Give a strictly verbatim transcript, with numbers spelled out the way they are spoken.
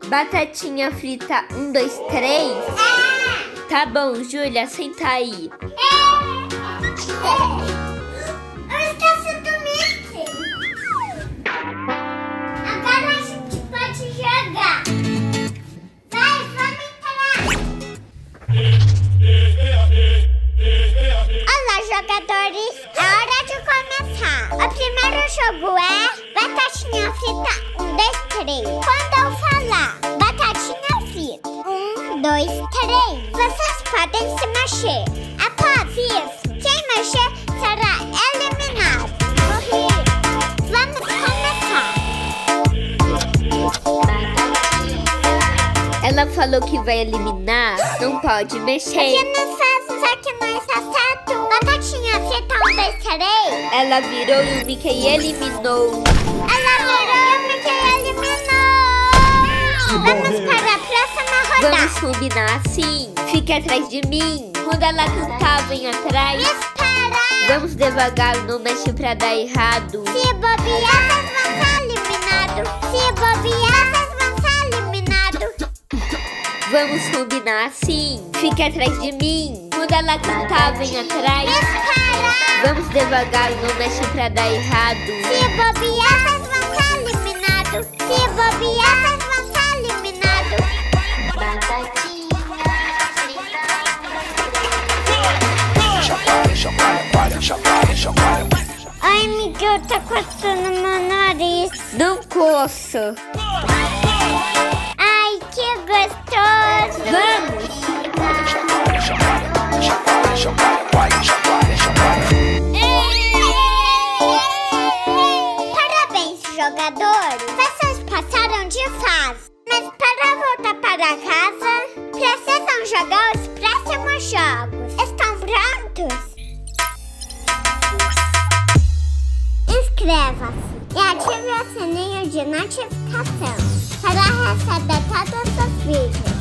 Batatinha frita, um, dois, três? É. Tá bom, Júlia, senta aí. É. Eu esqueci do Mickey. Agora a gente pode jogar. Vai, vamos entrar. Olá, jogadores. É hora de começar. O primeiro jogo é Batatinha frita, um, dois, três. Quando eu falar Batatinha frita, um, dois, três, vocês podem se mexer. Após isso, quem mexer será eliminado. Correr. Vamos começar. Ela falou que vai eliminar, não pode mexer. Que não faz isso aqui não está certo. Batatinha frita, um, dois, três. Ela virou e o Mickey eliminou. Ela virou e o Mickey eliminou. Vamos para a próxima rodada. Vamos combinar assim. Fique atrás de mim. Quando ela cantar, vem atrás. Espera. Vamos devagar, não mexe pra dar errado. Se bobear, vocês vão ser eliminados. Se bobear, vocês vão ser eliminados. Vamos combinar assim. Fique atrás de mim. Quando ela cantar, vem atrás. Espera. Vamos devagar, não mexe pra dar errado. Se bobear, vocês vão ser eliminados. Se bobear, vocês vão ser eliminados. Ai, Miguel, tá coçando meu nariz. Não coça. Ai, que gostoso. Vamos. Parabéns, jogadores. Vocês passaram de fase. Mas para voltar para casa, precisam jogar os próximos jogos. Estão prontos? Inscreva-se e ative o sininho de notificação para receber todos os vídeos.